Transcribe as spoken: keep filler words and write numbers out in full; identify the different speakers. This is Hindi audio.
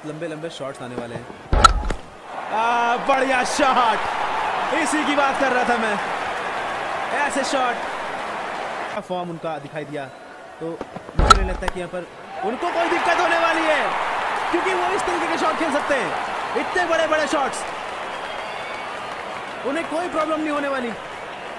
Speaker 1: लंबे लंबे शॉट्स आने वाले हैं। आ, बढ़िया शॉट, इसी की बात कर रहा था मैं। ऐसे शॉट फॉर्म उनका दिखाई दिया तो मुझे नहीं लगता कि यहाँ पर उनको कोई दिक्कत होने वाली है, क्योंकि वो इस तरीके के शॉट खेल सकते हैं, इतने बड़े बड़े शॉट्स, उन्हें कोई प्रॉब्लम नहीं होने वाली।